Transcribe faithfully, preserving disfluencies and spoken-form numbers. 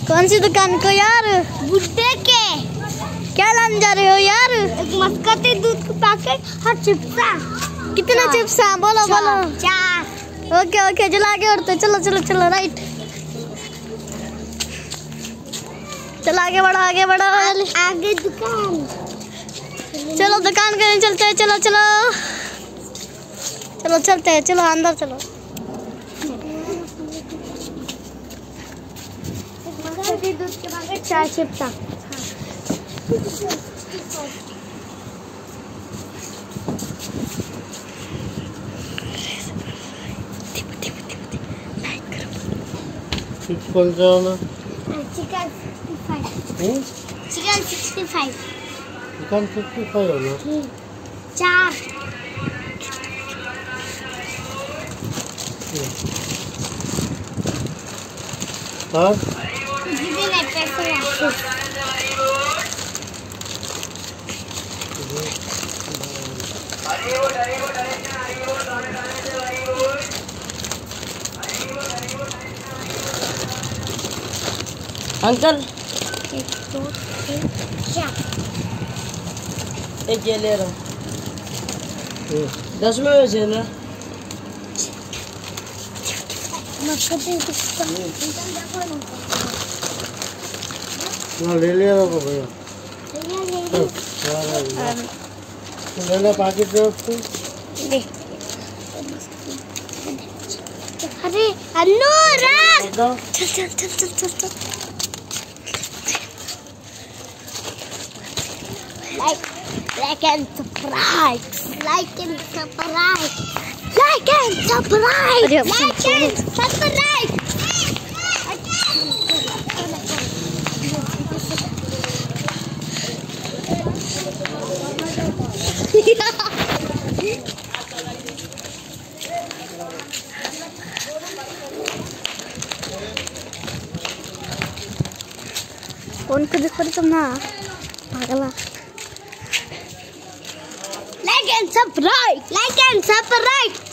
कौन सी दुकान को यार? बुड्ढे के। क्या लाने जा रहे हो यार? एक मस्कती दूध का पैकेट और चिप्सा। कितना चिप्सा? बोलो बोलो। चार। ओके ओके चलो आगे बढ़ते। चलो चलो चलो राइट। चलो आगे बढ़ो आगे बढ़ो। आगे दुकान। चलो दुकान करने चलते हैं। चलो चलो चलो चलते हैं। चलो अंदर चलो। दूध के पैकेट चार चिप्सा। चिप्स कौन सा होना? Chicken sixty five. Chicken sixty five. Chicken sixty five होना? चार। और दीदी ने पैसे वापस। अंकल एक दो तीन चार। एक ये ले रहा हूँ। दस में वैसे ना ना ले लिया को भैया। ले लो पैकेट दे उसको। अरे अन्नू रात। चल चल चल चल चल चल। Like, like and subscribe, like and subscribe, like and subscribe, अरे like and subscribe. कौन को देखो तुम ना पागला। Like and subscribe, like and subscribe.